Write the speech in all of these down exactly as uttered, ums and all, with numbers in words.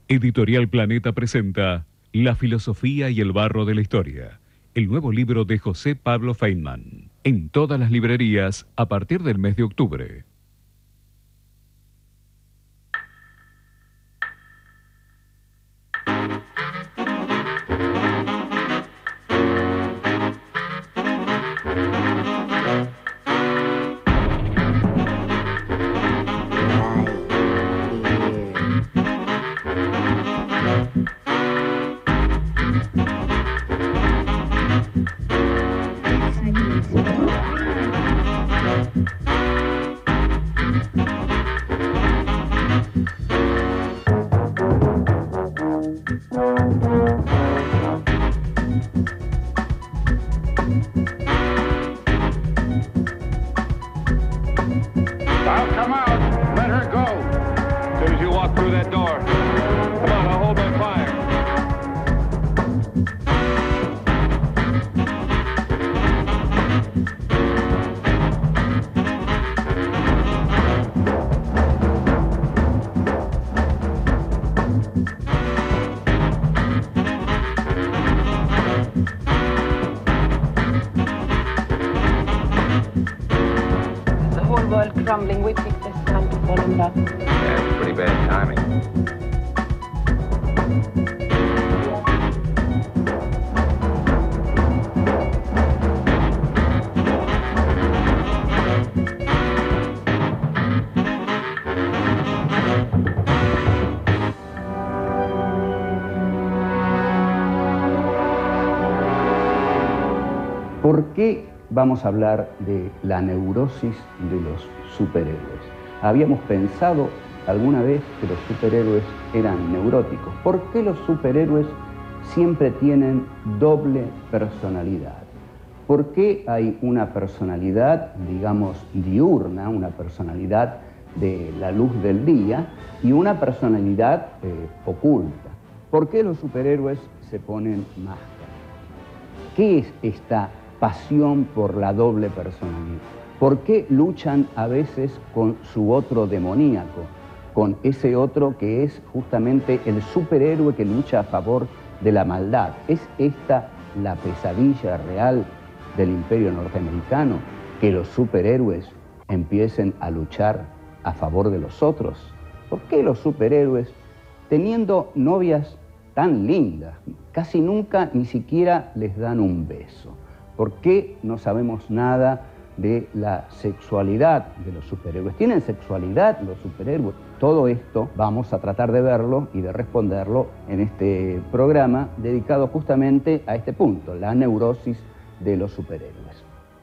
Editorial Planeta presenta La filosofía y el barro de la historia, el nuevo libro de José Pablo Feynman, en todas las librerías a partir del mes de octubre. Crumbling, we picked this time to fall in love. Yeah, it's pretty bad timing. ¿Por qué vamos a hablar de la neurosis de los superhéroes? Habíamos pensado alguna vez que los superhéroes eran neuróticos. ¿Por qué los superhéroes siempre tienen doble personalidad? ¿Por qué hay una personalidad, digamos, diurna, una personalidad de la luz del día y una personalidad eh, oculta? ¿Por qué los superhéroes se ponen máscaras? ¿Qué es esta pasión por la doble personalidad? ¿Por qué luchan a veces con su otro demoníaco, con ese otro que es justamente el superhéroe que lucha a favor de la maldad? ¿Es esta la pesadilla real del imperio norteamericano, que los superhéroes empiecen a luchar a favor de los otros? ¿Por qué los superhéroes, teniendo novias tan lindas, casi nunca ni siquiera les dan un beso? ¿Por qué no sabemos nada de la sexualidad de los superhéroes? ¿Tienen sexualidad los superhéroes? Todo esto vamos a tratar de verlo y de responderlo en este programa dedicado justamente a este punto, la neurosis de los superhéroes.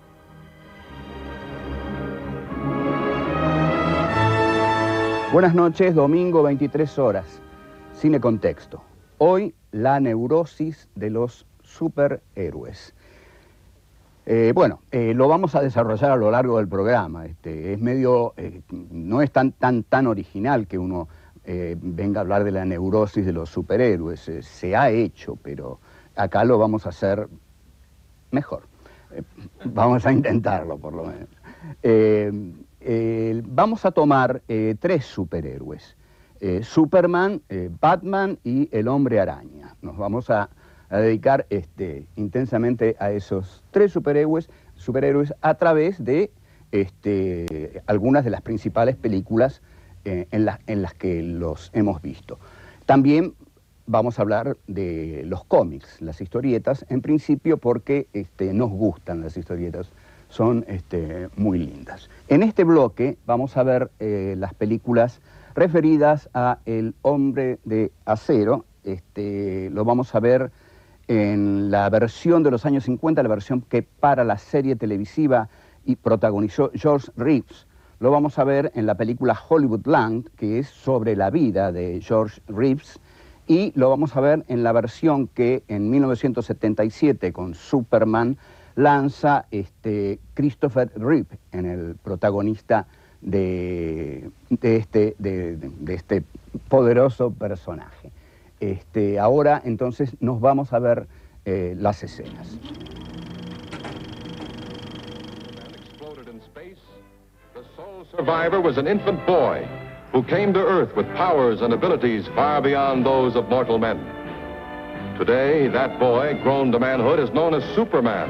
Buenas noches, domingo veintitrés horas, Cine Contexto. Hoy, la neurosis de los superhéroes. Eh, bueno, eh, lo vamos a desarrollar a lo largo del programa. Este, es medio, eh, no es tan, tan, tan original que uno eh, venga a hablar de la neurosis de los superhéroes. Eh, se ha hecho, pero acá lo vamos a hacer mejor. Eh, vamos a intentarlo, por lo menos. Eh, eh, vamos a tomar eh, tres superhéroes. Eh, Superman, eh, Batman y el Hombre Araña. Nos vamos a... a dedicar este, intensamente a esos tres superhéroes, superhéroes a través de este, algunas de las principales películas eh, en, la, en las que los hemos visto. También vamos a hablar de los cómics, las historietas, en principio porque este, nos gustan las historietas, son este, muy lindas. En este bloque vamos a ver eh, las películas referidas a El Hombre de Acero. Este, lo vamos a ver en la versión de los años cincuenta, la versión que para la serie televisiva y protagonizó George Reeves. Lo vamos a ver en la película Hollywoodland, que es sobre la vida de George Reeves, y lo vamos a ver en la versión que en mil novecientos setenta y siete con Superman lanza este, Christopher Reeve, en el protagonista de, de, este, de, de este poderoso personaje. Este, ahora, entonces, nos vamos a ver eh, las escenas. The sole survivor was an infant boy who came to Earth with powers and abilities far beyond those of mortal men. Today, that boy, grown to manhood, is known as Superman.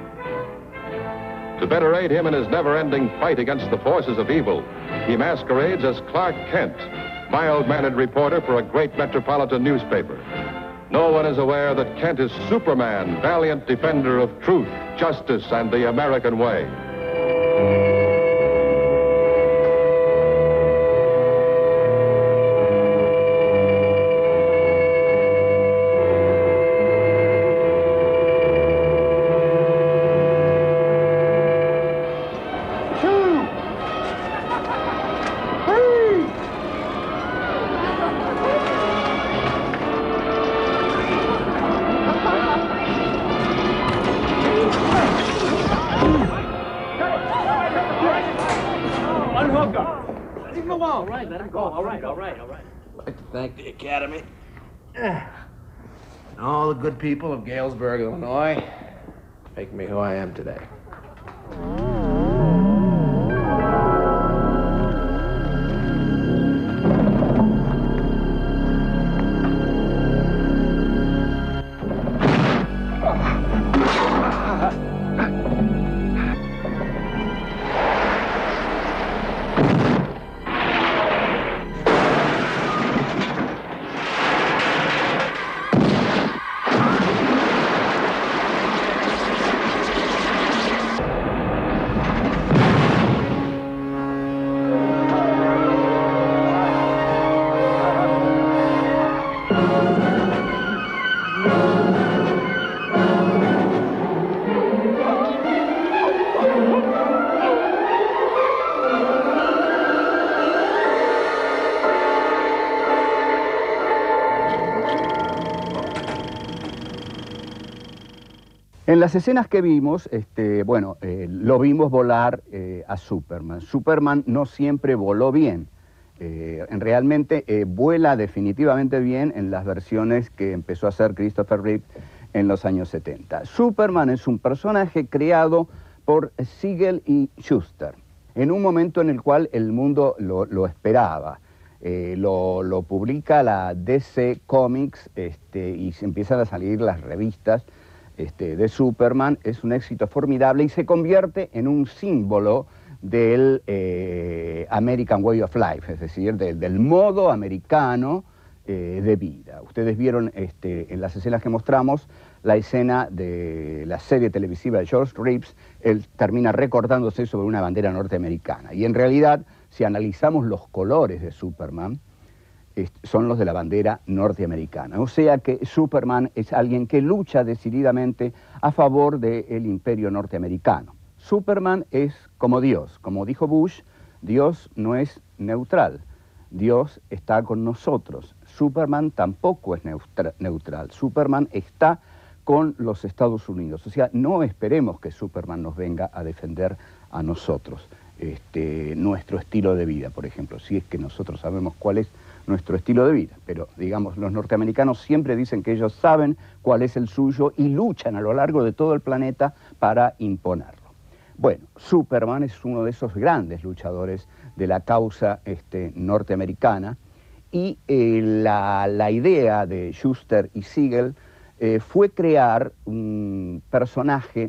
To better aid him in his never-ending fight against the forces of evil, he masquerades as Clark Kent, mild-mannered reporter for a great metropolitan newspaper. No one is aware that Kent is Superman, valiant defender of truth, justice, and the American way. All right, let him go. All right, all right, all right. I'd like to thank the Academy and all the good people of Galesburg, Illinois, for making me who I am today. En las escenas que vimos, este, bueno, eh, lo vimos volar eh, a Superman. Superman no siempre voló bien. Eh, realmente eh, vuela definitivamente bien en las versiones que empezó a hacer Christopher Reeve en los años setenta. Superman es un personaje creado por Siegel y Shuster, en un momento en el cual el mundo lo, lo esperaba. Eh, lo, lo publica la D C Comics este, y se empiezan a salir las revistas Este, de Superman. Es un éxito formidable y se convierte en un símbolo del eh, American Way of Life, es decir, de, del modo americano eh, de vida. Ustedes vieron este, en las escenas que mostramos la escena de la serie televisiva de George Reeves. Él termina recortándose sobre una bandera norteamericana y en realidad, si analizamos los colores de Superman, son los de la bandera norteamericana. O sea que Superman es alguien que lucha decididamente a favor del imperio norteamericano. Superman es como Dios. Como dijo Bush, Dios no es neutral. Dios está con nosotros. Superman tampoco es neutral. Superman está con los Estados Unidos. O sea, no esperemos que Superman nos venga a defender a nosotros. Este, nuestro estilo de vida, por ejemplo, si es que nosotros sabemos cuál es nuestro estilo de vida, pero digamos, los norteamericanos siempre dicen que ellos saben cuál es el suyo y luchan a lo largo de todo el planeta para imponerlo. Bueno, Superman es uno de esos grandes luchadores de la causa este, norteamericana y eh, la, la idea de Shuster y Siegel eh, fue crear un personaje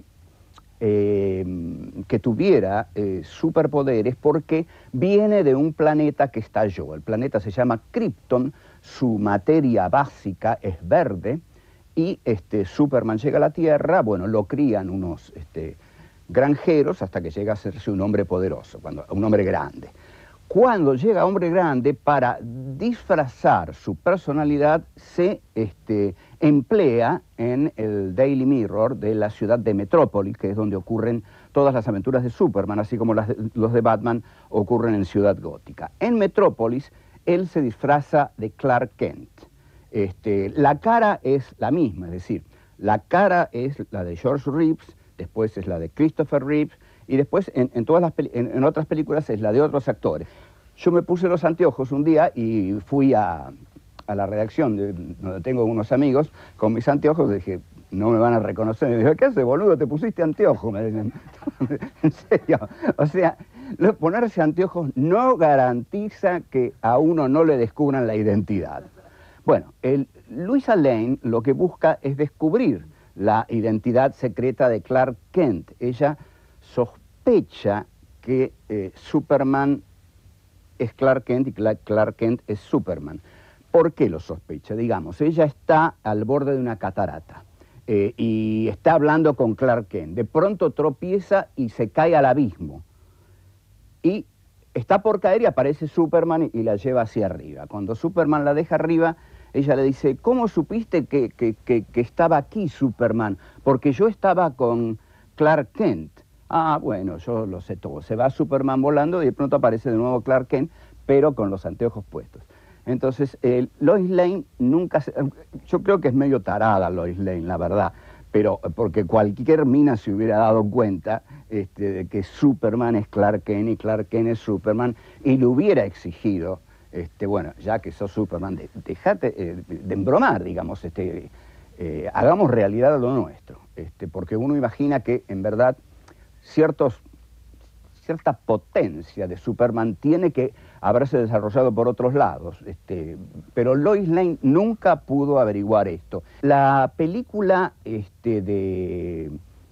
Eh, que tuviera eh, superpoderes porque viene de un planeta que estalló. El planeta se llama Krypton, su materia básica es verde y este, Superman llega a la Tierra, bueno, lo crían unos este, granjeros hasta que llega a hacerse un hombre poderoso, cuando, un hombre grande. Cuando llega hombre grande, para disfrazar su personalidad, se este, emplea en el Daily Mirror de la ciudad de Metrópolis, que es donde ocurren todas las aventuras de Superman, así como las de, los de Batman ocurren en Ciudad Gótica. En Metrópolis, él se disfraza de Clark Kent. Este, la cara es la misma, es decir, la cara es la de George Reeves, después es la de Christopher Reeves, y después en, en, todas las en, en otras películas es la de otros actores. Yo me puse los anteojos un día y fui a, a la redacción, de, donde tengo unos amigos, con mis anteojos, dije, no me van a reconocer. Y me dijo, ¿qué haces, boludo? ¿Te pusiste anteojos? Me dicen, en serio. O sea, lo- ponerse anteojos no garantiza que a uno no le descubran la identidad. Bueno, el, Luisa Lane lo que busca es descubrir la identidad secreta de Clark Kent. Ella sospecha que eh, Superman es Clark Kent y Cla- Clark Kent es Superman. ¿Por qué lo sospecha? Digamos, ella está al borde de una catarata eh, y está hablando con Clark Kent. De pronto tropieza y se cae al abismo. Y está por caer y aparece Superman y la lleva hacia arriba. Cuando Superman la deja arriba, ella le dice, ¿cómo supiste que, que, que, que estaba aquí Superman? Porque yo estaba con Clark Kent. Ah, bueno, yo lo sé todo. Se va Superman volando y de pronto aparece de nuevo Clark Kent, pero con los anteojos puestos. Entonces, eh, Lois Lane nunca se... Yo creo que es medio tarada Lois Lane, la verdad, pero porque cualquier mina se hubiera dado cuenta este, de que Superman es Clark Kent y Clark Kent es Superman, y le hubiera exigido, este, bueno, ya que sos Superman, de, dejate eh, de embromar, digamos, este, eh, hagamos realidad lo nuestro, este, porque uno imagina que, en verdad, ciertos, cierta potencia de Superman tiene que haberse desarrollado por otros lados, este, pero Lois Lane nunca pudo averiguar esto. La película este, de,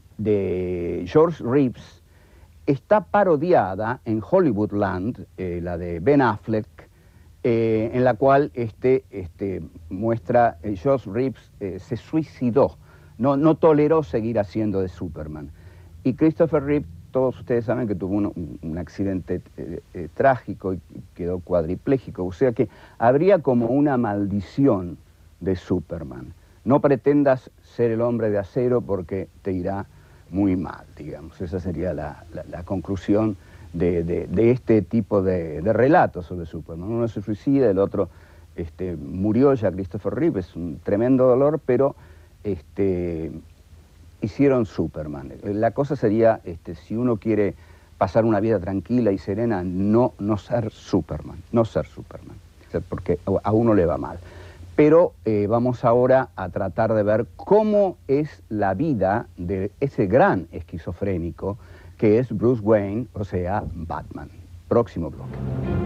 de George Reeves está parodiada en Hollywoodland, eh, la de Ben Affleck, eh, en la cual este, este, muestra eh, George Reeves eh, se suicidó, no, no toleró seguir haciendo de Superman. Y Christopher Reeve, todos ustedes saben que tuvo un, un, un accidente eh, eh, trágico y quedó cuadripléjico, o sea que habría como una maldición de Superman. No pretendas ser el hombre de acero porque te irá muy mal, digamos. Esa sería la, la, la conclusión de, de, de este tipo de, de relatos sobre Superman. Uno se suicida, el otro este, murió ya, Christopher Reeve, es un tremendo dolor, pero... Este, hicieron Superman. La cosa sería, este, si uno quiere pasar una vida tranquila y serena, no, no ser Superman, no ser Superman, porque a uno le va mal. Pero eh, vamos ahora a tratar de ver cómo es la vida de ese gran esquizofrénico que es Bruce Wayne, o sea, Batman. Próximo bloque.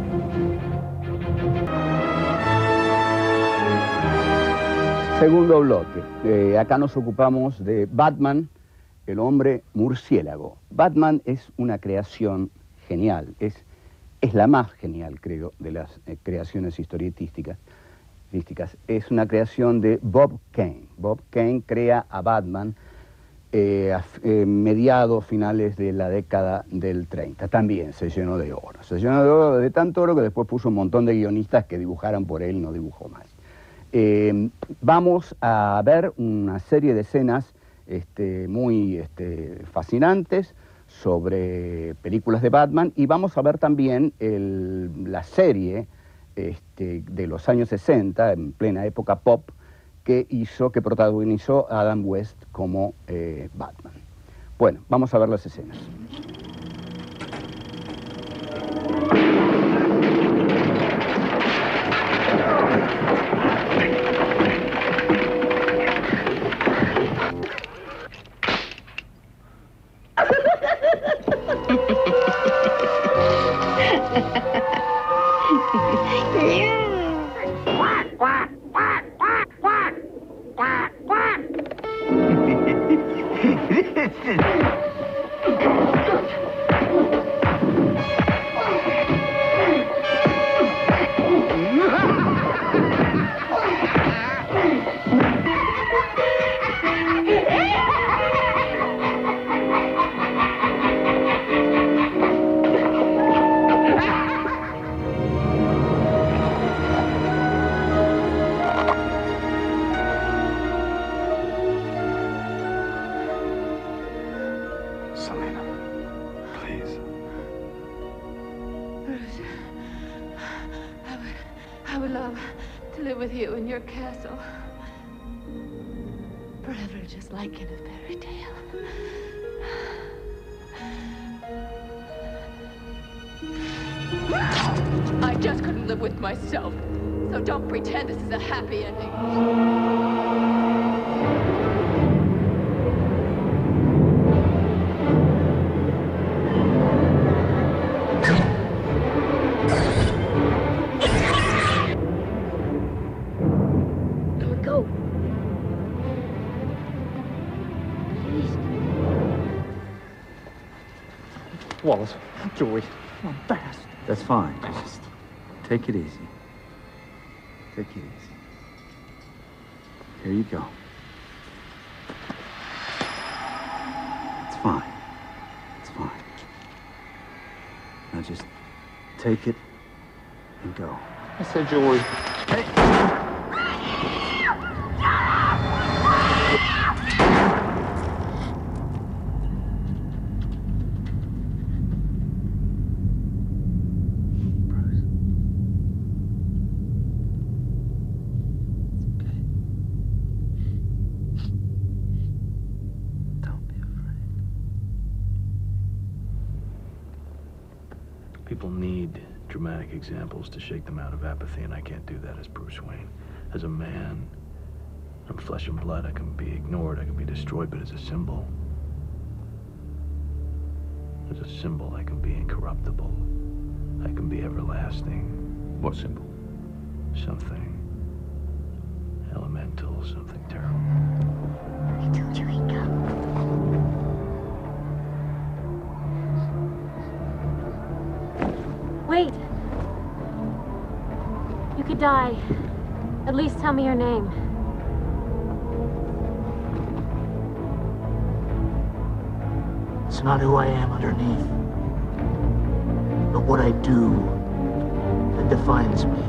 Segundo bloque. Eh, acá nos ocupamos de Batman, el hombre murciélago. Batman es una creación genial, es, es la más genial, creo, de las eh, creaciones historietísticas. Es una creación de Bob Kane. Bob Kane crea a Batman eh, a eh, mediados, finales de la década del treinta. También se llenó de oro. Se llenó de oro, de tanto oro que después puso un montón de guionistas que dibujaran por él y no dibujó más. Eh, vamos a ver una serie de escenas este, muy este, fascinantes sobre películas de Batman, y vamos a ver también el, la serie este, de los años sesenta, en plena época pop, que hizo, que protagonizó Adam West como eh, Batman. Bueno, vamos a ver las escenas. I just couldn't live with myself, so don't pretend this is a happy ending. Wallace, Joey, I'm fast. That's fine. Fast. Take it easy. Take it easy. Here you go. It's fine. It's fine. Now just take it and go. I said, Joey. Hey! People need dramatic examples to shake them out of apathy, and I can't do that as Bruce Wayne. As a man, I'm flesh and blood. I can be ignored, I can be destroyed, but as a symbol, as a symbol, I can be incorruptible. I can be everlasting. What symbol? Something elemental, something terrible. I told you he'd come. Wait. You could die. At least tell me your name. It's not who I am underneath, but what I do that defines me.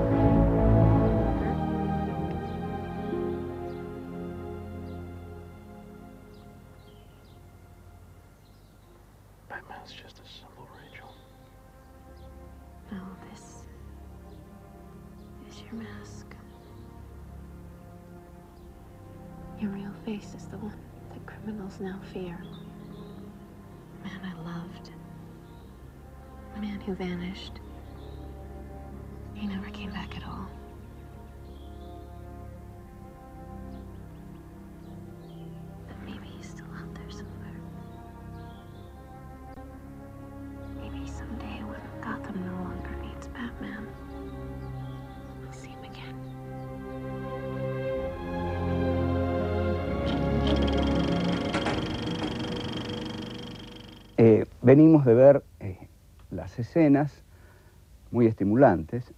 Batman's just a symbol, Rachel. No, this is your mask. Your real face is the one that criminals now fear. The man I loved. The man who vanished. He never came back at all. But maybe he's still out there somewhere. Maybe someday when Gotham no longer needs Batman, we'll see him again. Eh, venimos de ver eh, las escenas muy estimulantes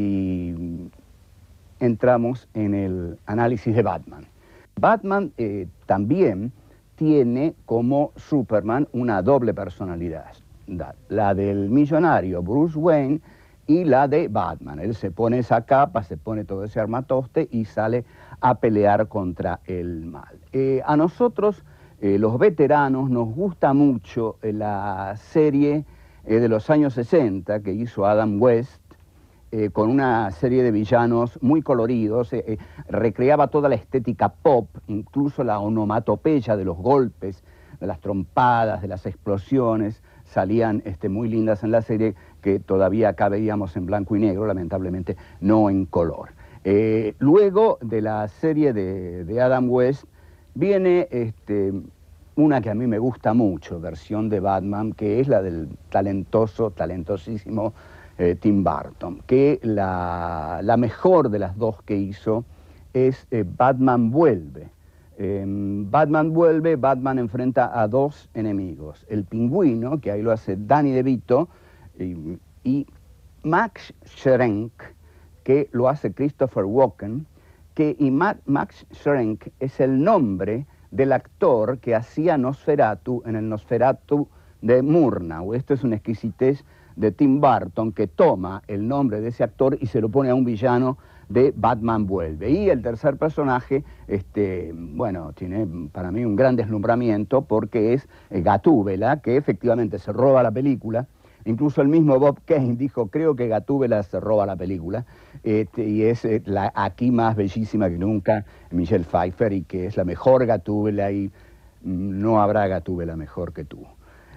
y entramos en el análisis de Batman. Batman eh, también tiene como Superman una doble personalidad, la del millonario Bruce Wayne y la de Batman. Él se pone esa capa, se pone todo ese armatoste y sale a pelear contra el mal. Eh, a nosotros, eh, los veteranos, nos gusta mucho eh, la serie eh, de los años sesenta que hizo Adam West, eh, con una serie de villanos muy coloridos, eh, eh, recreaba toda la estética pop, incluso la onomatopeya de los golpes, de las trompadas, de las explosiones, salían este, muy lindas en la serie, que todavía acá veíamos en blanco y negro, lamentablemente no en color. Eh, luego de la serie de, de Adam West, viene este, una que a mí me gusta mucho, versión de Batman, que es la del talentoso, talentosísimo eh, Tim Burton, que la, la mejor de las dos que hizo es eh, Batman Vuelve. Eh, Batman Vuelve, Batman enfrenta a dos enemigos, el Pingüino, que ahí lo hace Danny DeVito, y, y Max Schreck, que lo hace Christopher Walken, que y Ma Max Schreck es el nombre del actor que hacía Nosferatu en el Nosferatu de Murnau. Esto es una exquisitez de Tim Burton, que toma el nombre de ese actor y se lo pone a un villano de Batman Vuelve. Y el tercer personaje, este, bueno, tiene para mí un gran deslumbramiento porque es eh, Gatúbela, que efectivamente se roba la película. Incluso el mismo Bob Kane dijo, creo que Gatúbela se roba la película, este, y es eh, la aquí más bellísima que nunca, Michelle Pfeiffer, y que es la mejor Gatúbela, y mm, no habrá Gatúbela mejor que tú.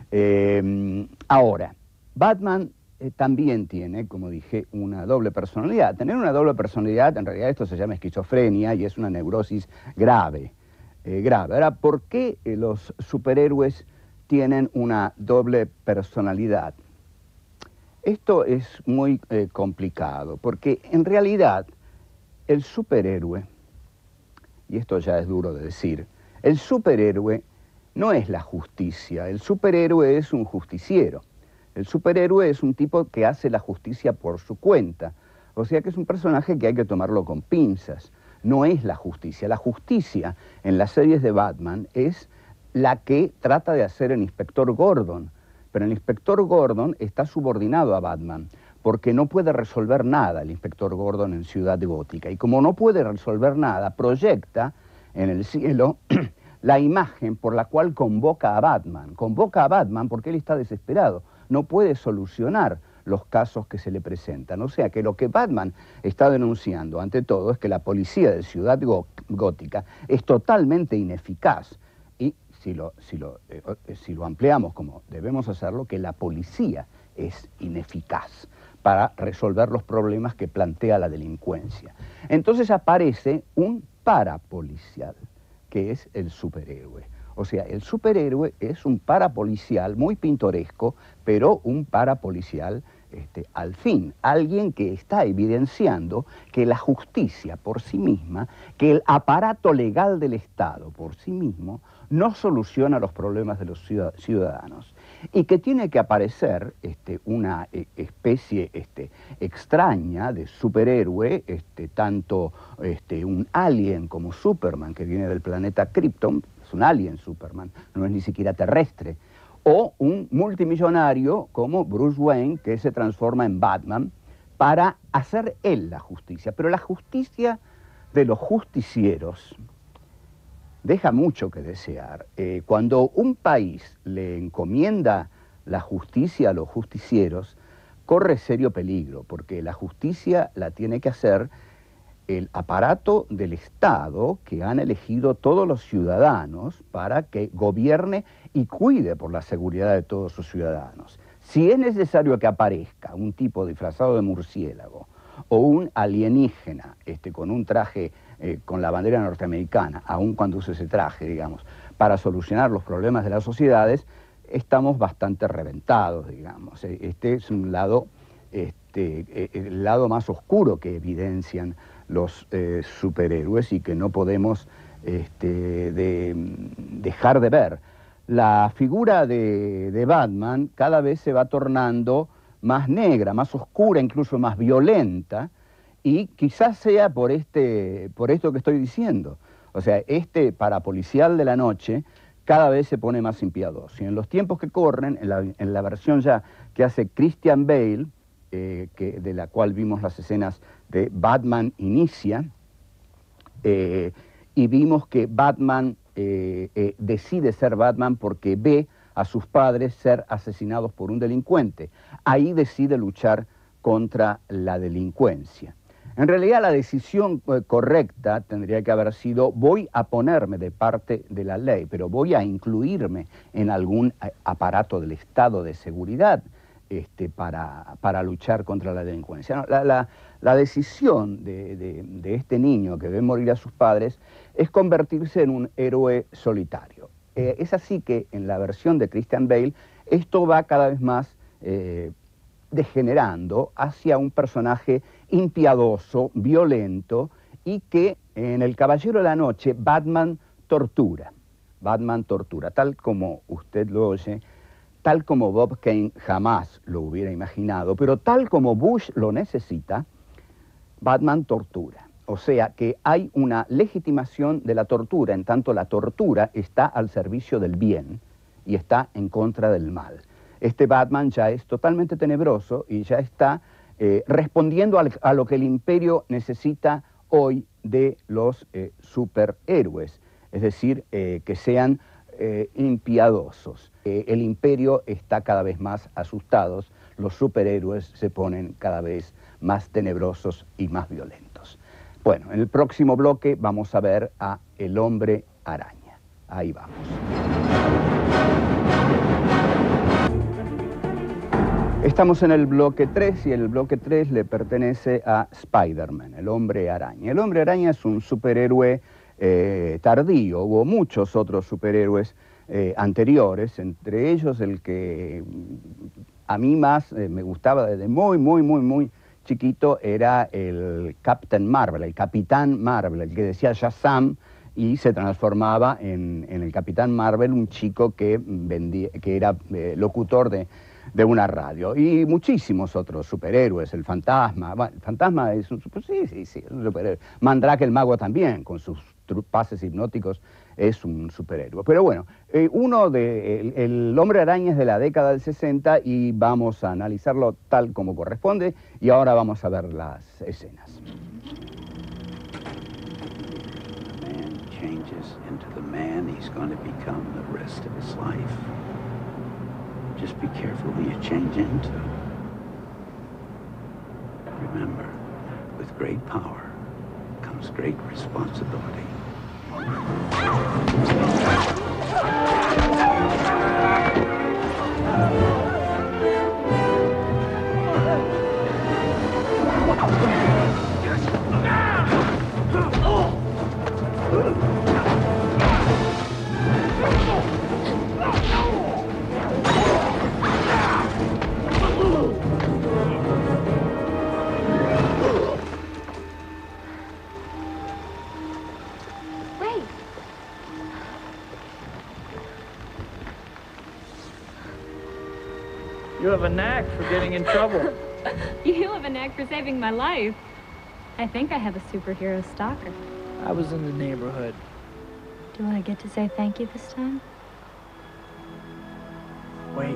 Eh, ahora, Batman eh, también tiene, como dije, una doble personalidad. Tener una doble personalidad, en realidad esto se llama esquizofrenia y es una neurosis grave. Eh, grave. Ahora, ¿por qué eh, los superhéroes tienen una doble personalidad? Esto es muy eh, complicado, porque en realidad el superhéroe, y esto ya es duro de decir, el superhéroe no es la justicia. El superhéroe es un justiciero. El superhéroe es un tipo que hace la justicia por su cuenta. O sea que es un personaje que hay que tomarlo con pinzas. No es la justicia. La justicia en las series de Batman es la que trata de hacer el inspector Gordon. Pero el inspector Gordon está subordinado a Batman, porque no puede resolver nada el inspector Gordon en Ciudad Gótica. Y como no puede resolver nada, proyecta en el cielo la imagen por la cual convoca a Batman. Convoca a Batman porque él está desesperado, no puede solucionar los casos que se le presentan. O sea que lo que Batman está denunciando, ante todo, es que la policía de Ciudad Gótica es totalmente ineficaz. Y si lo, si lo, eh, si lo ampliamos como debemos hacerlo, que la policía es ineficaz para resolver los problemas que plantea la delincuencia. Entonces aparece un parapolicial, que es el superhéroe. O sea, el superhéroe es un parapolicial muy pintoresco, pero un parapolicial este, al fin. Alguien que está evidenciando que la justicia por sí misma, que el aparato legal del Estado por sí mismo, no soluciona los problemas de los ciudadanos. Y que tiene que aparecer este, una eh, especie este, extraña de superhéroe, este, tanto este, un alien como Superman, que viene del planeta Krypton, es un alien Superman, no es ni siquiera terrestre, o un multimillonario como Bruce Wayne, que se transforma en Batman, para hacer él la justicia. Pero la justicia de los justicieros deja mucho que desear. Eh, cuando un país le encomienda la justicia a los justicieros, corre serio peligro, porque la justicia la tiene que hacer el aparato del Estado que han elegido todos los ciudadanos para que gobierne y cuide por la seguridad de todos sus ciudadanos. Si es necesario que aparezca un tipo disfrazado de murciélago o un alienígena este, con un traje Eh, con la bandera norteamericana, aun cuando use ese traje, digamos, para solucionar los problemas de las sociedades, estamos bastante reventados, digamos. Este es un lado, este, el lado más oscuro que evidencian los eh, superhéroes y que no podemos este, de, dejar de ver. La figura de, de Batman cada vez se va tornando más negra, más oscura, incluso más violenta, y quizás sea por, este, por esto que estoy diciendo. O sea, este parapolicial de la noche cada vez se pone más impiadoso. Y en los tiempos que corren, en la, en la versión ya que hace Christian Bale, eh, que, de la cual vimos las escenas de Batman Inicia, eh, y vimos que Batman eh, eh, decide ser Batman porque ve a sus padres ser asesinados por un delincuente. Ahí decide luchar contra la delincuencia. En realidad la decisión eh, correcta tendría que haber sido: voy a ponerme de parte de la ley, pero voy a incluirme en algún aparato del Estado de seguridad este, para, para luchar contra la delincuencia. No, la, la, la decisión de, de, de este niño que ve morir a sus padres es convertirse en un héroe solitario. Eh, es así que en la versión de Christian Bale esto va cada vez más eh, degenerando hacia un personaje impiadoso, violento, y que en El Caballero de la Noche Batman tortura. Batman tortura, tal como usted lo oye, tal como Bob Kane jamás lo hubiera imaginado, pero tal como Bush lo necesita, Batman tortura. O sea que hay una legitimación de la tortura, en tanto la tortura está al servicio del bien y está en contra del mal. Este Batman ya es totalmente tenebroso y ya está eh, respondiendo al, a lo que el imperio necesita hoy de los eh, superhéroes, es decir, eh, que sean eh, impiadosos. Eh, el imperio está cada vez más asustado, los superhéroes se ponen cada vez más tenebrosos y más violentos. Bueno, en el próximo bloque vamos a ver a El Hombre Araña. Ahí vamos. Estamos en el bloque tres y el bloque tres le pertenece a Spider-Man, el Hombre Araña. El Hombre Araña es un superhéroe eh, tardío. Hubo muchos otros superhéroes eh, anteriores, entre ellos el que a mí más eh, me gustaba desde muy, muy, muy, muy chiquito era el Captain Marvel, el Capitán Marvel, el que decía Shazam y se transformaba en, en el Capitán Marvel, un chico que, vendía, que era eh, locutor de, de una radio. Y muchísimos otros superhéroes, el Fantasma, bueno, el Fantasma es un, sí, sí, sí, es un superhéroe. Mandrake el Mago también, con sus pases hipnóticos, es un superhéroe. Pero bueno, eh, uno de, el, el Hombre Araña es de la década del sesenta y vamos a analizarlo tal como corresponde y ahora vamos a ver las escenas. Changes into the man he's going to become the rest of his life. Just be careful who you change into. Remember, with great power comes great responsibility. You have a knack for getting in trouble. You have a knack for saving my life. I think I have a superhero stalker. I was in the neighborhood. Do I get to say thank you this time? Wait.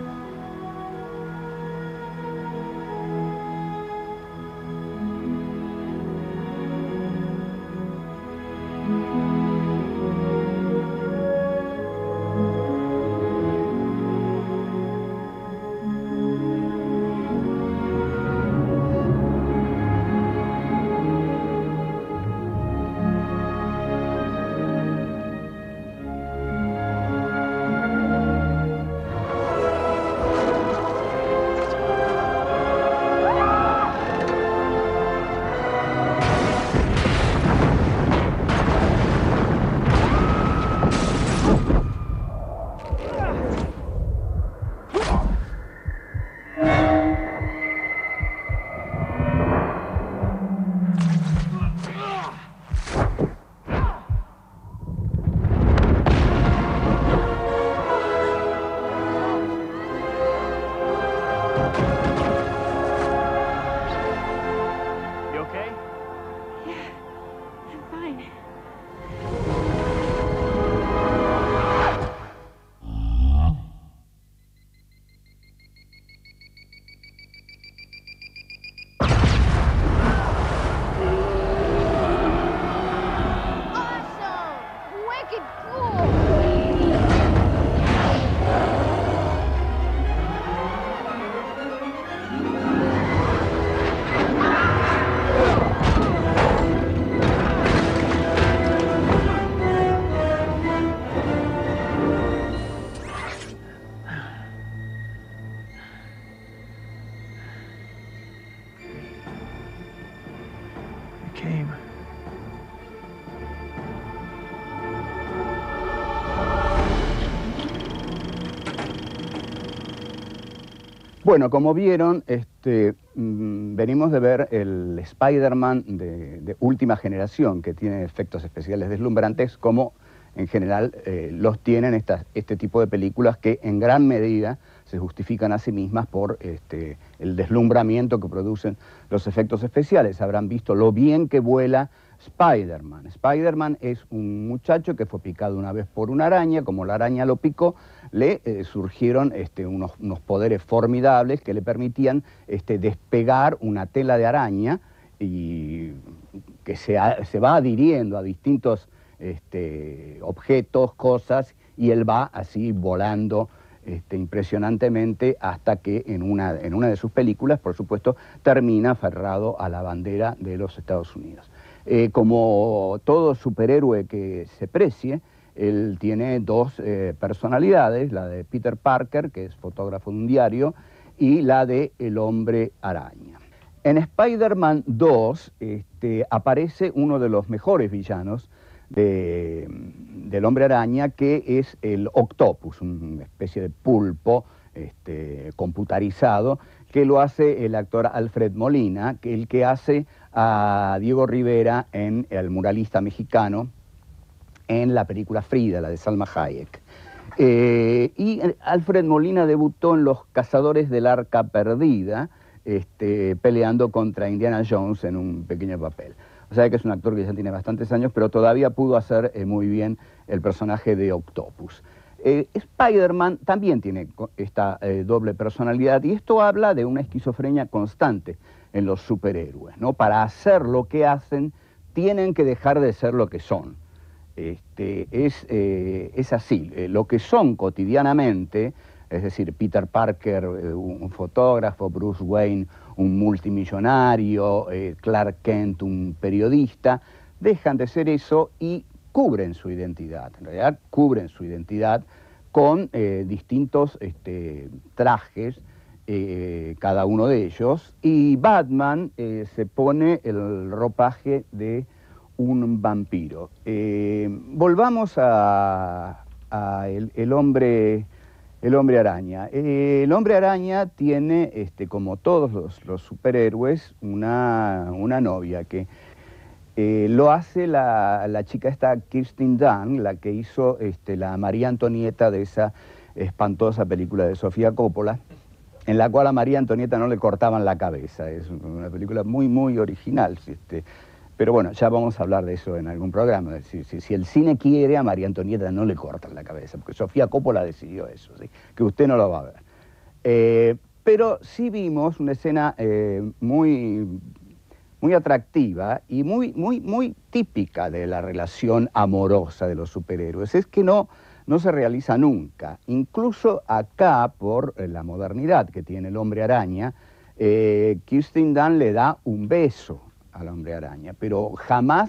Bueno, como vieron, este, mmm, venimos de ver el Spider-Man de, de última generación, que tiene efectos especiales deslumbrantes, como en general eh, los tienen estas, este tipo de películas que en gran medida se justifican a sí mismas por este, el deslumbramiento que producen los efectos especiales. Habrán visto lo bien que vuela Spider-Man. Spider-Man es un muchacho que fue picado una vez por una araña. Como la araña lo picó, le eh, surgieron este, unos, unos poderes formidables que le permitían este, despegar una tela de araña y que se, a, se va adhiriendo a distintos este, objetos, cosas, y él va así volando este, impresionantemente hasta que en una, en una de sus películas, por supuesto, termina aferrado a la bandera de los Estados Unidos. Eh, como todo superhéroe que se precie, él tiene dos eh, personalidades, la de Peter Parker, que es fotógrafo de un diario, y la de El Hombre Araña. En Spider-Man dos este, aparece uno de los mejores villanos de, del Hombre Araña, que es el Octopus, una especie de pulpo este, computarizado, que lo hace el actor Alfred Molina, que el que hace a Diego Rivera en El muralista mexicano, en la película Frida, la de Salma Hayek. Eh, y Alfred Molina debutó en Los Cazadores del Arca Perdida, este, peleando contra Indiana Jones en un pequeño papel. O sea que es un actor que ya tiene bastantes años, pero todavía pudo hacer eh, muy bien el personaje de Octopus. Eh, Spider-Man también tiene esta eh, doble personalidad, y esto habla de una esquizofrenia constante en los superhéroes, ¿no? Para hacer lo que hacen, tienen que dejar de ser lo que son. Este, es, eh, es así, eh, lo que son cotidianamente, es decir, Peter Parker, eh, un fotógrafo, Bruce Wayne, un multimillonario, eh, Clark Kent, un periodista, dejan de ser eso y cubren su identidad. En realidad, cubren su identidad con eh, distintos este, trajes, eh, cada uno de ellos, y Batman eh, se pone el ropaje de un vampiro. Eh, volvamos a, a el, el hombre... El hombre araña. Eh, el hombre araña tiene, este, como todos los, los superhéroes, una, una novia que eh, lo hace la, la chica esta Kirsten Dunst, la que hizo este, la María Antonieta de esa espantosa película de Sofía Coppola, en la cual a María Antonieta no le cortaban la cabeza. Es una película muy, muy original. Este, Pero bueno, ya vamos a hablar de eso en algún programa. Si, si, si el cine quiere, a María Antonieta no le cortan la cabeza, porque Sofía Coppola decidió eso, ¿sí? Que usted no lo va a ver. Eh, pero sí vimos una escena eh, muy, muy atractiva y muy, muy, muy típica de la relación amorosa de los superhéroes. Es que no, no se realiza nunca. Incluso acá, por la modernidad que tiene el hombre araña, eh, Kirsten Dunst le da un beso al hombre araña, pero jamás,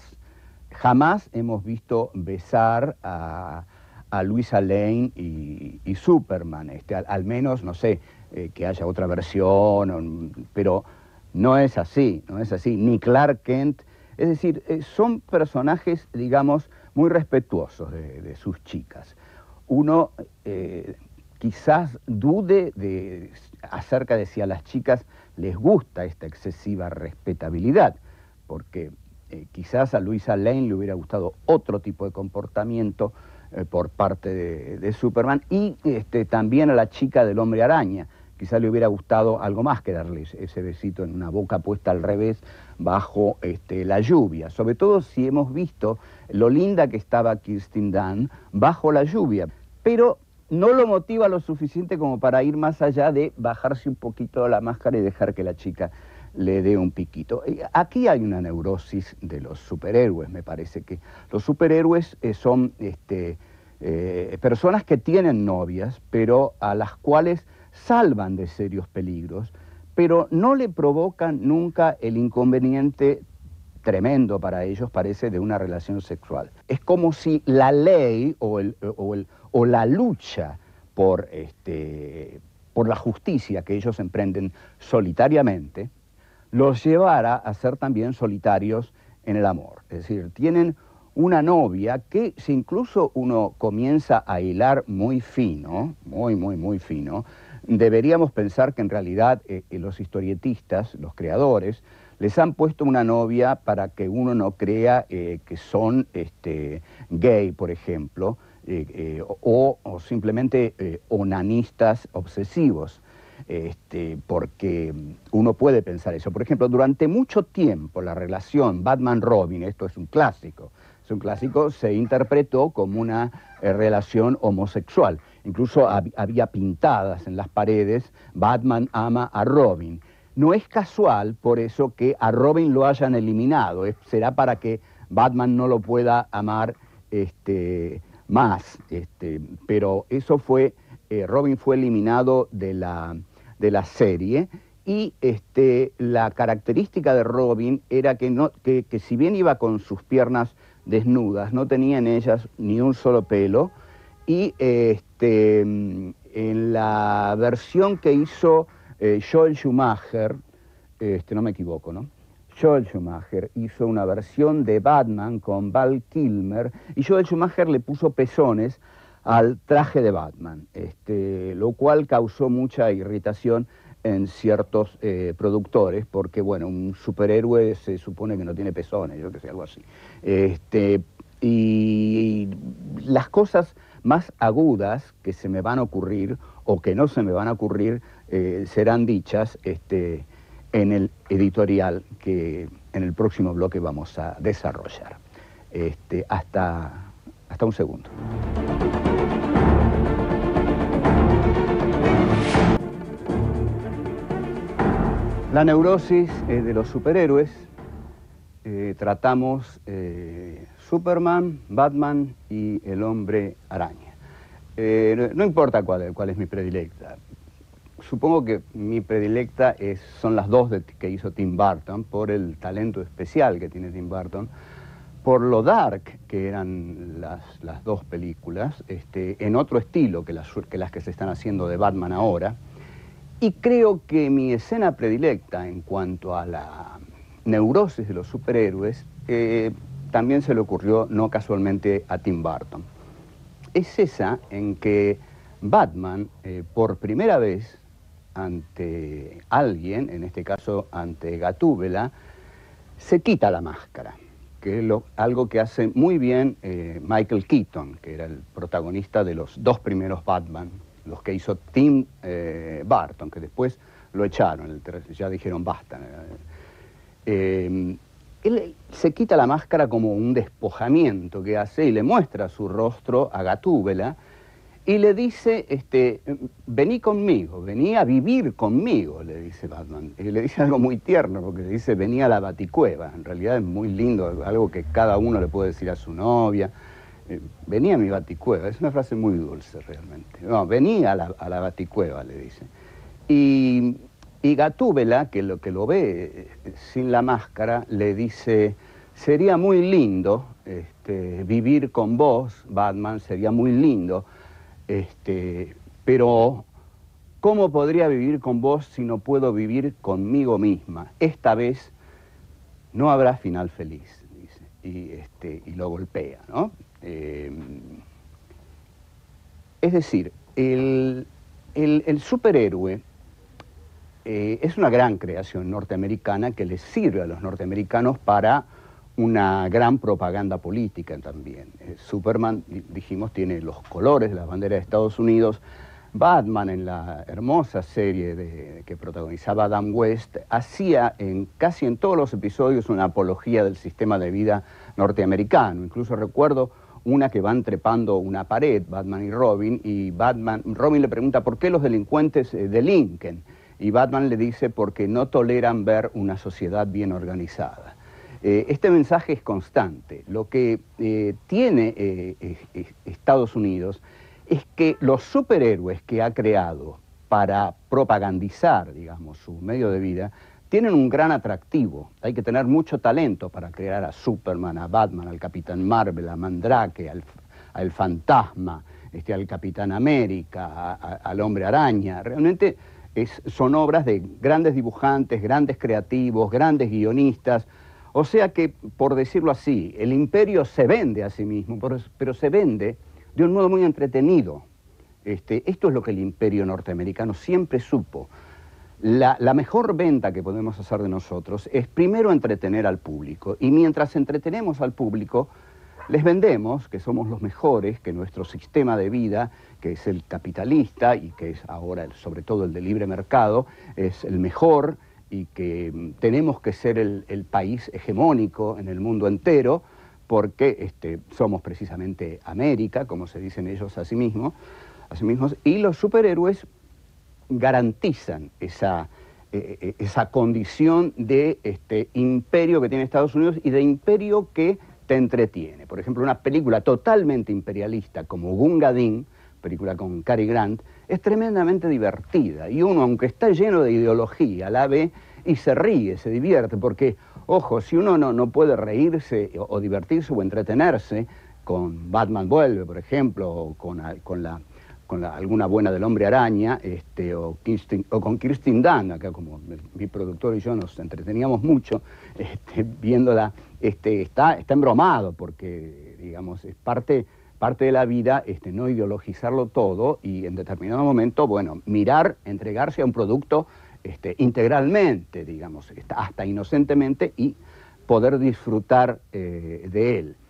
jamás hemos visto besar a, a Luisa Lane y, y Superman, este, al, al menos, no sé, eh, que haya otra versión, o, pero no es así, no es así, ni Clark Kent, es decir, eh, son personajes, digamos, muy respetuosos de, de sus chicas. Uno eh, quizás dude de, acerca de si a las chicas les gusta esta excesiva respetabilidad, porque eh, quizás a Luisa Lane le hubiera gustado otro tipo de comportamiento eh, por parte de, de Superman, y este, también a la chica del hombre araña, quizás le hubiera gustado algo más que darle ese besito en una boca puesta al revés bajo este, la lluvia, sobre todo si hemos visto lo linda que estaba Kirsten Dunst bajo la lluvia, pero no lo motiva lo suficiente como para ir más allá de bajarse un poquito la máscara y dejar que la chica le dé un piquito. Aquí hay una neurosis de los superhéroes, me parece que los superhéroes eh, son este, eh, personas que tienen novias, pero a las cuales salvan de serios peligros, pero no le provocan nunca el inconveniente tremendo para ellos, parece, de una relación sexual. Es como si la ley o, el, o, el, o la lucha por, este, por la justicia que ellos emprenden solitariamente los llevara a ser también solitarios en el amor. Es decir, tienen una novia que si incluso uno comienza a hilar muy fino, muy, muy, muy fino, deberíamos pensar que en realidad eh, los historietistas, los creadores, les han puesto una novia para que uno no crea eh, que son este, gay, por ejemplo, eh, eh, o, o simplemente eh, onanistas obsesivos. Este, porque uno puede pensar eso. Por ejemplo, durante mucho tiempo la relación Batman-Robin, esto es un clásico, es un clásico, se interpretó como una eh, relación homosexual. Incluso hab había pintadas en las paredes, Batman ama a Robin. No es casual por eso que a Robin lo hayan eliminado, es, será para que Batman no lo pueda amar este, más, este, pero eso fue... Eh, Robin fue eliminado de la, de la serie y este, la característica de Robin era que, no, que, que si bien iba con sus piernas desnudas, no tenía en ellas ni un solo pelo, y este, en la versión que hizo eh, Joel Schumacher, este, no me equivoco, ¿no? Joel Schumacher hizo una versión de Batman con Val Kilmer, y Joel Schumacher le puso pezones al traje de Batman, este, lo cual causó mucha irritación en ciertos eh, productores, porque bueno, un superhéroe se supone que no tiene pezones, yo que sé, algo así. Este, y las cosas más agudas que se me van a ocurrir o que no se me van a ocurrir eh, serán dichas este, en el editorial que en el próximo bloque vamos a desarrollar. Este, hasta, hasta un segundo. La neurosis eh, de los superhéroes. Eh, tratamos eh, Superman, Batman y el Hombre Araña. Eh, no, no importa cuál, cuál es mi predilecta. Supongo que mi predilecta es, son las dos de, que hizo Tim Burton, por el talento especial que tiene Tim Burton, por lo dark que eran las, las dos películas, este, en otro estilo que las, que las que se están haciendo de Batman ahora. Y creo que mi escena predilecta en cuanto a la neurosis de los superhéroes eh, también se le ocurrió no casualmente a Tim Burton. Es esa en que Batman, eh, por primera vez ante alguien, en este caso ante Gatúbela, se quita la máscara, que es lo, algo que hace muy bien eh, Michael Keaton, que era el protagonista de los dos primeros Batman, los que hizo Tim eh, Burton, que después lo echaron, el, ya dijeron basta. Eh, él se quita la máscara como un despojamiento que hace y le muestra su rostro a Gatúbela y le dice, este, vení conmigo, vení a vivir conmigo, le dice Batman. Y le dice algo muy tierno, porque le dice, vení a la Baticueva. En realidad es muy lindo, algo que cada uno le puede decir a su novia. Eh, vení a mi Baticueva, es una frase muy dulce realmente. No, vení a la, a la Baticueva, le dice. Y, y Gatúbela, que lo, que lo ve eh, sin la máscara, le dice, sería muy lindo este, vivir con vos, Batman, sería muy lindo, este, pero ¿cómo podría vivir con vos si no puedo vivir conmigo misma? Esta vez no habrá final feliz, dice, y, este, y lo golpea, ¿no? Eh, es decir, el, el, el superhéroe eh, es una gran creación norteamericana que les sirve a los norteamericanos para una gran propaganda política también. Eh, Superman, dijimos, tiene los colores de la bandera de Estados Unidos. Batman, en la hermosa serie de, que protagonizaba Adam West, hacía en, casi en todos los episodios una apología del sistema de vida norteamericano. Incluso recuerdo una que van trepando una pared, Batman y Robin, y Batman, Robin le pregunta por qué los delincuentes eh, delinquen, y Batman le dice porque no toleran ver una sociedad bien organizada. Eh, este mensaje es constante. Lo que eh, tiene eh, eh, Estados Unidos es que los superhéroes que ha creado para propagandizar, digamos, su medio de vida, tienen un gran atractivo. Hay que tener mucho talento para crear a Superman, a Batman, al Capitán Marvel, a Mandrake, al, al Fantasma, este, al Capitán América, a, a, al Hombre Araña. Realmente es, son obras de grandes dibujantes, grandes creativos, grandes guionistas. O sea que, por decirlo así, el imperio se vende a sí mismo, pero se vende de un modo muy entretenido. Este, esto es lo que el imperio norteamericano siempre supo. La, la mejor venta que podemos hacer de nosotros es primero entretener al público, y mientras entretenemos al público, les vendemos que somos los mejores, que nuestro sistema de vida, que es el capitalista y que es ahora sobre todo el de libre mercado, es el mejor, y que tenemos que ser el, el país hegemónico en el mundo entero, porque este, somos precisamente América, como se dicen ellos a sí mismos, a sí mismos, y los superhéroes garantizan esa, eh, esa condición de este, imperio que tiene Estados Unidos y de imperio que te entretiene. Por ejemplo, una película totalmente imperialista como Gunga Din, película con Cary Grant, es tremendamente divertida, y uno, aunque está lleno de ideología, la ve y se ríe, se divierte, porque, ojo, si uno no, no puede reírse o, o divertirse o entretenerse con Batman Vuelve, por ejemplo, o con, con, la, con la, alguna buena del Hombre Araña, este, o, Kirsten, o con Kirsten Dunst, acá como el, mi productor y yo nos entreteníamos mucho este, viéndola, este, está, está embromado, porque, digamos, es parte... parte de la vida, este, no ideologizarlo todo y en determinado momento, bueno, mirar, entregarse a un producto este, integralmente, digamos, hasta inocentemente, y poder disfrutar eh, de él.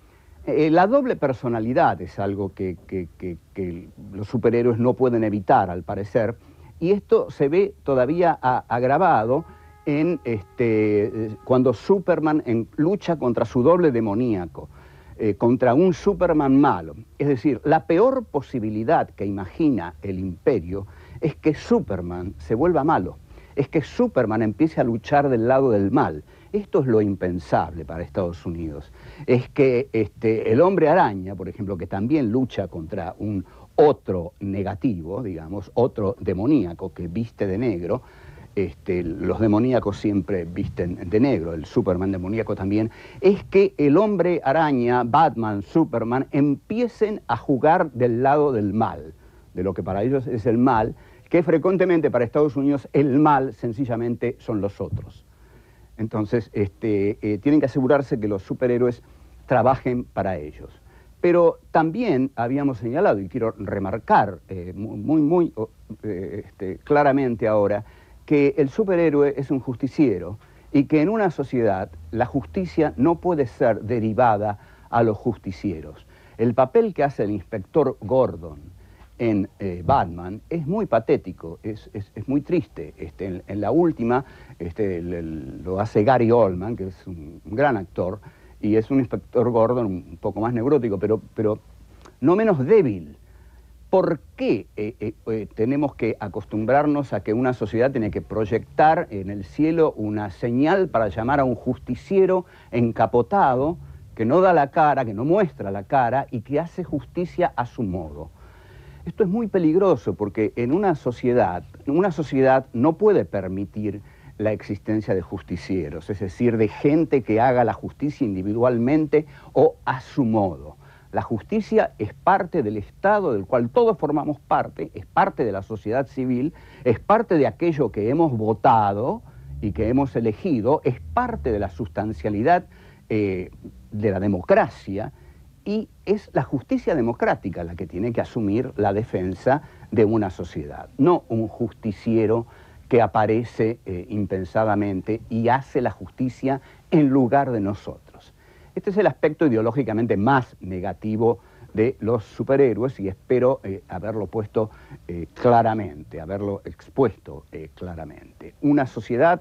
Eh, la doble personalidad es algo que, que, que, que los superhéroes no pueden evitar, al parecer, y esto se ve todavía a, agravado en este, cuando Superman en, lucha contra su doble demoníaco, eh, contra un Superman malo. Es decir, la peor posibilidad que imagina el Imperio es que Superman se vuelva malo, es que Superman empiece a luchar del lado del mal. Esto es lo impensable para Estados Unidos. Es que este, el Hombre Araña, por ejemplo, que también lucha contra un otro negativo, digamos, otro demoníaco que viste de negro, este, los demoníacos siempre visten de negro, el Superman demoníaco también, es que el Hombre Araña, Batman, Superman, empiecen a jugar del lado del mal, de lo que para ellos es el mal, que frecuentemente para Estados Unidos el mal sencillamente son los otros. Entonces, este, eh, tienen que asegurarse que los superhéroes trabajen para ellos. Pero también habíamos señalado, y quiero remarcar eh, muy, muy eh, este, claramente ahora, que el superhéroe es un justiciero y que en una sociedad la justicia no puede ser derivada a los justicieros. El papel que hace el inspector Gordon en eh, Batman es muy patético, es, es, es muy triste. Este, en, en la última este, el, el, lo hace Gary Oldman, que es un, un gran actor, y es un inspector Gordon un poco más neurótico, pero, pero no menos débil. ¿Por qué eh, eh, eh, tenemos que acostumbrarnos a que una sociedad tiene que proyectar en el cielo una señal para llamar a un justiciero encapotado que no da la cara, que no muestra la cara y que hace justicia a su modo? Esto es muy peligroso porque en una sociedad, una sociedad no puede permitir la existencia de justicieros, es decir, de gente que haga la justicia individualmente o a su modo. La justicia es parte del Estado del cual todos formamos parte, es parte de la sociedad civil, es parte de aquello que hemos votado y que hemos elegido, es parte de la sustancialidad eh, de la democracia, y es la justicia democrática la que tiene que asumir la defensa de una sociedad, no un justiciero que aparece eh, impensadamente y hace la justicia en lugar de nosotros. Este es el aspecto ideológicamente más negativo de los superhéroes y espero eh, haberlo puesto eh, claramente, haberlo expuesto eh, claramente. Una sociedad,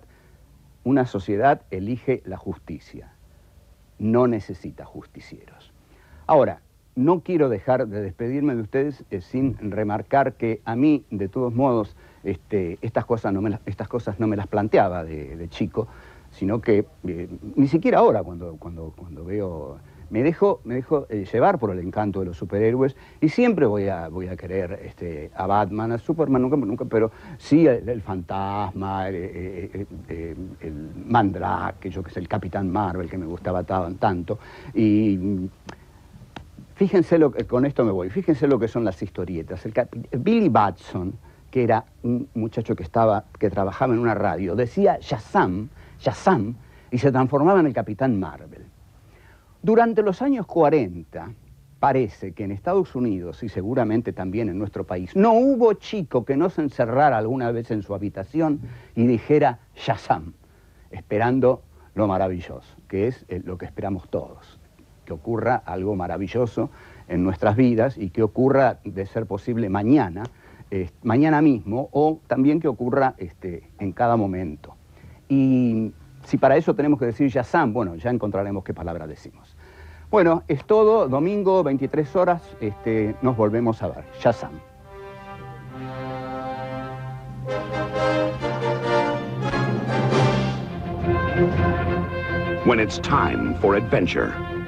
una sociedad elige la justicia, no necesita justicieros. Ahora, no quiero dejar de despedirme de ustedes eh, sin remarcar que a mí, de todos modos, este, estas, cosas no me las, estas cosas no me las planteaba de, de chico, sino que eh, ni siquiera ahora cuando, cuando, cuando veo... Me dejo, me dejo eh, llevar por el encanto de los superhéroes y siempre voy a, voy a querer este, a Batman, a Superman, nunca, nunca pero sí el, el fantasma, el, el, el, el Mandrake, yo que sé, el Capitán Marvel, que me gustaba tanto. Y fíjense, lo que, con esto me voy, fíjense lo que son las historietas. El, Billy Batson, que era un muchacho que, estaba, que trabajaba en una radio, decía Shazam, Shazam, y se transformaba en el Capitán Marvel. Durante los años cuarenta, parece que en Estados Unidos, y seguramente también en nuestro país, no hubo chico que no se encerrara alguna vez en su habitación y dijera Shazam, esperando lo maravilloso, que es lo que esperamos todos, que ocurra algo maravilloso en nuestras vidas y que ocurra, de ser posible, mañana, eh, mañana mismo, o también que ocurra este, en cada momento. Y si para eso tenemos que decir Shazam, bueno, ya encontraremos qué palabra decimos. Bueno, es todo. Domingo, veintitrés horas, este, nos volvemos a ver. Shazam. When it's time for adventure,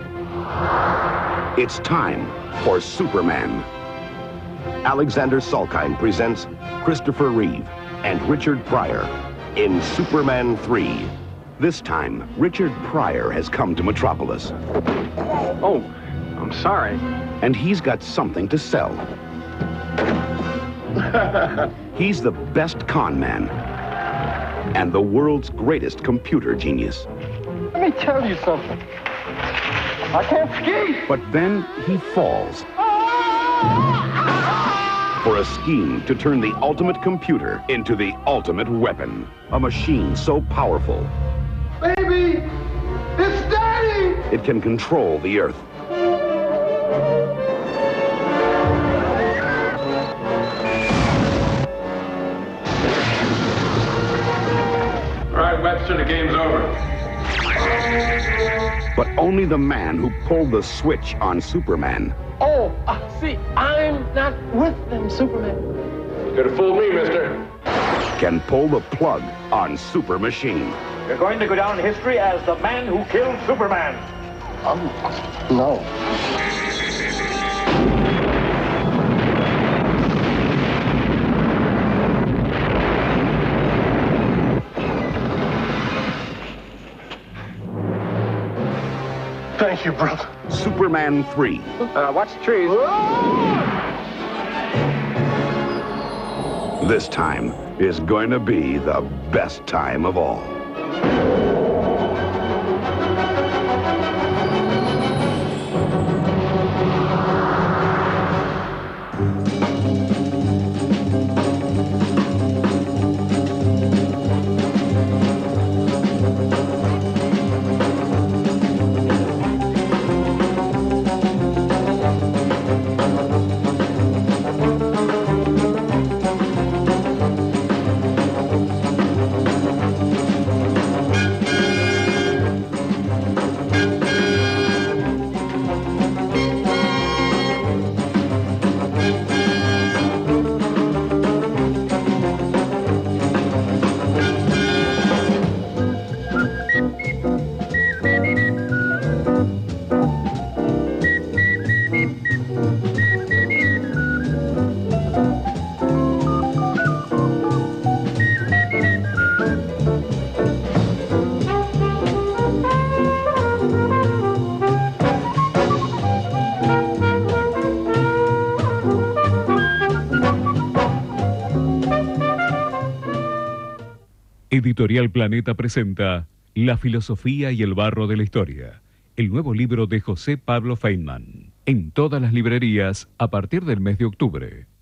it's time for Superman. Alexander Salkind presents Christopher Reeve and Richard Pryor in Superman three. This time, Richard Pryor has come to Metropolis. Oh, I'm sorry. And he's got something to sell. He's the best con man and the world's greatest computer genius. Let me tell you something. I can't ski! But then he falls for a scheme to turn the ultimate computer into the ultimate weapon. A machine so powerful, Baby! It's Daddy! it can control the Earth. Webster, the game's over. But only the man who pulled the switch on Superman Oh, uh, see, I'm not with them, Superman. Could have fooled me, mister. can pull the plug on Super Machine. You're going to go down in history as the man who killed Superman. Um, no. Thank you, brother. Superman three. Uh, watch the trees. This time is going to be the best time of all. Editorial Planeta presenta La filosofía y el barro de la historia, el nuevo libro de José Pablo Feynman, en todas las librerías a partir del mes de octubre.